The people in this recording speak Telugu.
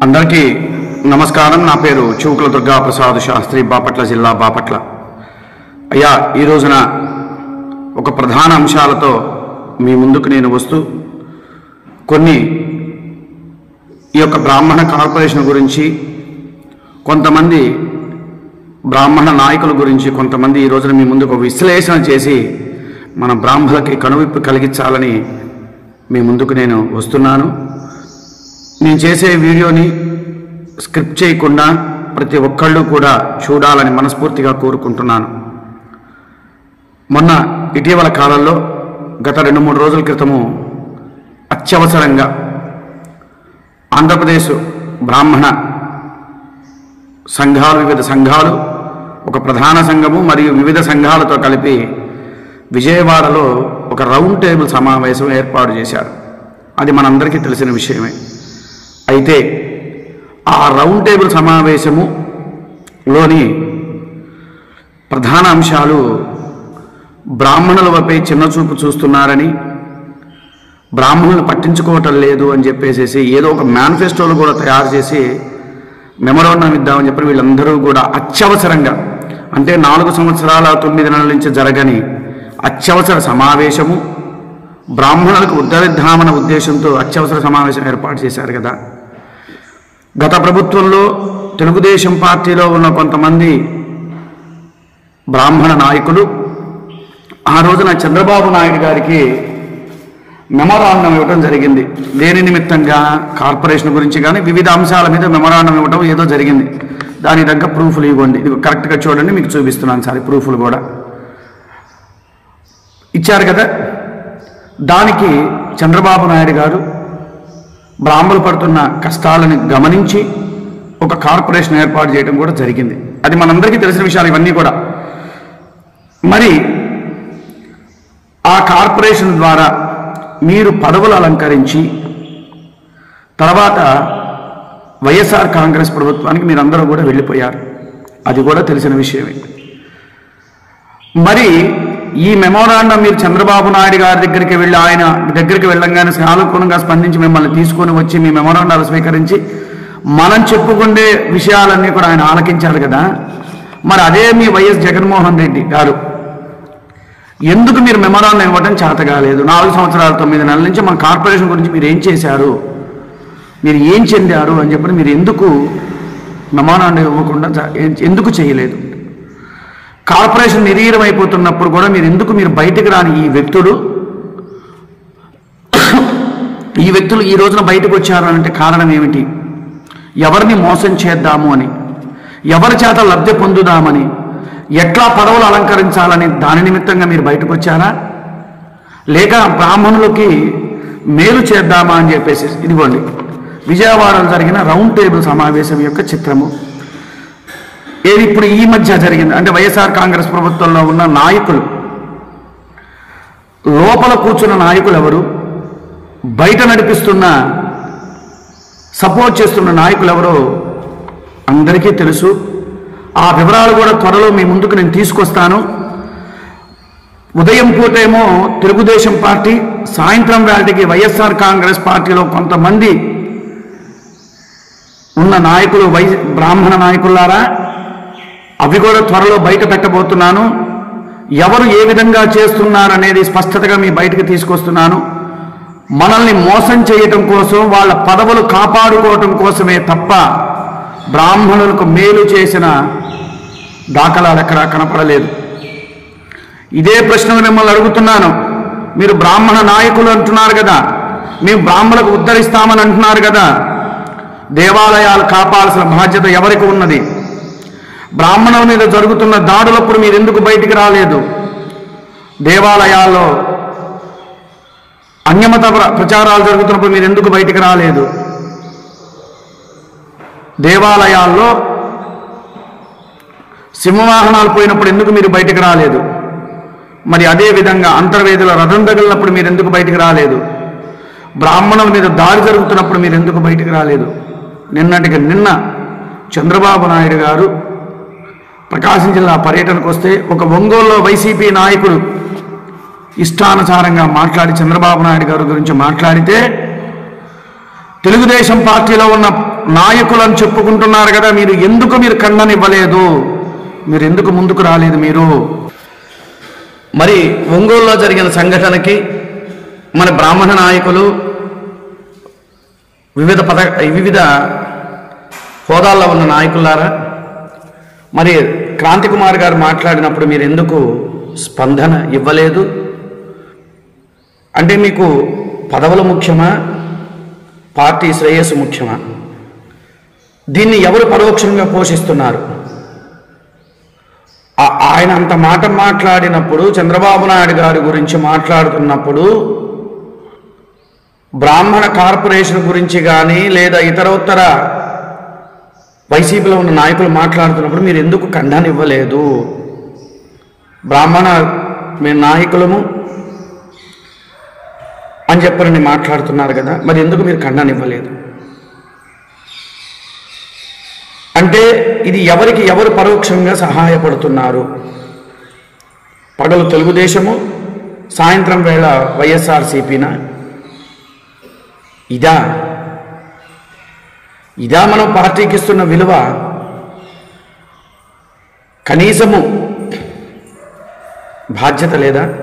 అందరికీ నమస్కారం. నా పేరు చూకుల దుర్గా ప్రసాద్ శాస్త్రి, బాపట్ల జిల్లా బాపట్ల. అయ్యా, ఈ రోజున ఒక ప్రధాన అంశాలతో మీ ముందుకు నేను వస్తూ కొన్ని ఈ యొక్క బ్రాహ్మణ కార్పొరేషన్ గురించి, కొంతమంది బ్రాహ్మణ నాయకుల గురించి, కొంతమంది ఈ రోజున మీ ముందుకు విశ్లేషణ చేసి మన బ్రాహ్మణులకి కనువిప్పు కలిగించాలని మీ ముందుకు నేను వస్తున్నాను. నేను చేసే వీడియోని స్క్రిప్ట్ చేయకుండా ప్రతి ఒక్కళ్ళు కూడా చూడాలని మనస్ఫూర్తిగా కోరుకుంటున్నాను. మొన్న ఇటీవల కాలంలో గత 2-3 రోజుల క్రితము అత్యవసరంగా ఆంధ్రప్రదేశ్ బ్రాహ్మణ సంఘాలు, వివిధ సంఘాలు, ఒక ప్రధాన సంఘము మరియు వివిధ సంఘాలతో కలిపి విజయవాడలో ఒక రౌండ్ టేబుల్ సమావేశం ఏర్పాటు చేశారు. అది మనందరికీ తెలిసిన విషయమే. అయితే ఆ రౌండ్ టేబుల్ సమావేశములోని ప్రధాన అంశాలు బ్రాహ్మణులపై చిన్నచూపు చూస్తున్నారని, బ్రాహ్మణులను పట్టించుకోవటం లేదు అని చెప్పేసి ఏదో ఒక మేనిఫెస్టోలు కూడా తయారు చేసి మెమోరాండం ఇద్దామని చెప్పి వీళ్ళందరూ కూడా అత్యవసరంగా, అంటే 4 సంవత్సరాల 9 నెలల నుంచి జరగని అత్యవసర సమావేశము, బ్రాహ్మణులకు ఉద్ధరిద్దామన్న ఉద్దేశంతో అత్యవసర సమావేశం ఏర్పాటు చేశారు కదా. గత ప్రభుత్వంలో తెలుగుదేశం పార్టీలో ఉన్న కొంతమంది బ్రాహ్మణ నాయకులు ఆ రోజున చంద్రబాబు నాయుడు గారికి మెమోరాండం ఇవ్వడం జరిగింది. దేని నిమిత్తంగా? కార్పొరేషన్ గురించి కానీ వివిధ అంశాల మీద మెమోరాండం ఇవ్వడం ఏదో జరిగింది. దాని తగ్గ ప్రూఫ్లు ఇవ్వండి. ఇది కరెక్ట్గా చూడండి, మీకు చూపిస్తున్నాను సార్. ప్రూఫ్లు కూడా ఇచ్చారు కదా. దానికి చంద్రబాబు నాయుడు గారు బ్రాహ్మణులు పడుతున్న కష్టాలను గమనించి ఒక కార్పొరేషన్ ఏర్పాటు చేయడం కూడా జరిగింది. అది మనందరికీ తెలిసిన విషయాలు ఇవన్నీ కూడా. మరి ఆ కార్పొరేషన్ ద్వారా మీరు పదవులు అలంకరించి తర్వాత వైఎస్ఆర్ కాంగ్రెస్ ప్రభుత్వానికి మీరందరూ కూడా వెళ్ళిపోయారు. అది కూడా తెలిసిన విషయమే. మరి ఈ మెమోరాండం మీరు చంద్రబాబు నాయుడు గారి దగ్గరికి వెళ్ళి, ఆయన దగ్గరికి వెళ్ళంగానే సానుకూలంగా స్పందించి మిమ్మల్ని తీసుకొని వచ్చి మీ మెమోరాండాలు స్వీకరించి మనం చెప్పుకునే విషయాలన్నీ కూడా ఆయన ఆలకించారు కదా. మరి అదే మీ వైఎస్ జగన్మోహన్ రెడ్డి గారు ఎందుకు మీరు మెమోరాండం ఇవ్వడం చేత కాలేదు? 4 సంవత్సరాల 9 నెలల నుంచి మన కార్పొరేషన్ గురించి మీరు ఏం చేశారు, మీరు ఏం చెందారు అని చెప్పి మీరు ఎందుకు మెమోరాండం ఇవ్వకుండా ఎందుకు చేయలేదు? కార్పొరేషన్ నిర్వీర్యం అయిపోతున్నప్పుడు కూడా మీరు బయటకు రాని ఈ వ్యక్తులు ఈ రోజున బయటకు వచ్చారు అంటే కారణం ఏమిటి? ఎవరిని మోసం చేద్దాము అని, ఎవరి చేత లబ్ధి పొందుదామని, ఎట్లా పదవులు అలంకరించాలని దాని నిమిత్తంగా మీరు బయటకు వచ్చారా, లేక బ్రాహ్మణులకి మేలు చేద్దామా అని చెప్పేసి? ఇదిగోండి విజయవాడలో జరిగిన రౌండ్ టేబుల్ సమావేశం యొక్క చిత్రము. ఏది ఇప్పుడు ఈ మధ్య జరిగింది అంటే వైఎస్ఆర్ కాంగ్రెస్ ప్రభుత్వంలో ఉన్న నాయకులు, లోపల కూర్చున్న నాయకులు ఎవరు, బయట నడిపిస్తున్న సపోర్ట్ చేస్తున్న నాయకులు ఎవరో అందరికీ తెలుసు. ఆ వివరాలు కూడా త్వరలో మీ ముందుకు నేను తీసుకొస్తాను. ఉదయం పూటేమో తెలుగుదేశం పార్టీ, సాయంత్రం వేళకి వైఎస్ఆర్ కాంగ్రెస్ పార్టీలో కొంతమంది ఉన్న నాయకులు, బ్రాహ్మణ నాయకులారా, అవి కూడా త్వరలో బయట పెట్టబోతున్నాను. ఎవరు ఏ విధంగా చేస్తున్నారనేది స్పష్టతగా మీ బయటకు తీసుకొస్తున్నాను. మనల్ని మోసం చేయటం కోసం, వాళ్ళ పదవులు కాపాడుకోవటం కోసమే తప్ప బ్రాహ్మణులకు మేలు చేసిన దాఖలాలు ఎక్కడా కనపడలేదు. ఇదే ప్రశ్నలు మిమ్మల్ని అడుగుతున్నాను. మీరు బ్రాహ్మణ నాయకులు అంటున్నారు కదా, మేము బ్రాహ్మణులకు ఉద్ధరిస్తామని అంటున్నారు కదా. దేవాలయాలు కాపాడాల్సిన బాధ్యత ఎవరికి ఉన్నది? బ్రాహ్మణుల మీద జరుగుతున్న దాడులప్పుడు మీరు ఎందుకు బయటికి రాలేదు? దేవాలయాల్లో అన్యమత ప్రచారాలు జరుగుతున్నప్పుడు మీరు ఎందుకు బయటికి రాలేదు? దేవాలయాల్లో సింహవాహనాలు పోయినప్పుడు ఎందుకు మీరు బయటికి రాలేదు? మరి అదేవిధంగా అంతర్వేదుల రథం తగిలినప్పుడు మీరు ఎందుకు బయటికి రాలేదు? బ్రాహ్మణుల మీద దాడి జరుగుతున్నప్పుడు మీరు ఎందుకు బయటికి రాలేదు? నిన్న చంద్రబాబు నాయుడు గారు ప్రకాశం జిల్లా పర్యటనకు వస్తే ఒక ఒంగోలులో వైసీపీ నాయకుడు ఇష్టానుసారంగా మాట్లాడి చంద్రబాబు నాయుడు గారి గురించి మాట్లాడితే తెలుగుదేశం పార్టీలో ఉన్న నాయకులను చెప్పుకుంటున్నారు కదా, మీరు ఎందుకు ఖండనివ్వలేదు? మీరు ఎందుకు ముందుకు రాలేదు? మీరు మరి ఒంగోలులో జరిగిన సంఘటనకి మన బ్రాహ్మణ నాయకులు వివిధ హోదాల్లో ఉన్న నాయకులారా, మరి క్రాంతి కుమార్ గారు మాట్లాడినప్పుడు మీరు ఎందుకు స్పందన ఇవ్వలేదు? అంటే మీకు పదవులు ముఖ్యమా, పార్టీ శ్రేయస్సు ముఖ్యమా? దీన్ని ఎవరు పరోక్షంగా పోషిస్తున్నారు? ఆయన అంత మాట మాట్లాడినప్పుడు, చంద్రబాబు నాయుడు గారి గురించి మాట్లాడుతున్నప్పుడు, బ్రాహ్మణ కార్పొరేషన్ గురించి కానీ లేదా ఇతరోత్తర వైసీపీలో ఉన్న నాయకులు మాట్లాడుతున్నప్పుడు మీరు ఎందుకు ఖండన ఇవ్వలేదు? బ్రాహ్మణ మేము నాయకులము అని చెప్పని మాట్లాడుతున్నారు కదా, మరి ఎందుకు మీరు ఖండన ఇవ్వలేదు? అంటే ఇది ఎవరికి ఎవరు పరోక్షంగా సహాయపడుతున్నారు? పగలు తెలుగుదేశము, సాయంత్రం వేళ వైఎస్ఆర్సీపీనా? ఇదా మనం పార్టీకి ఇస్తున్న విలువ? కనీసము బాధ్యత లేదా?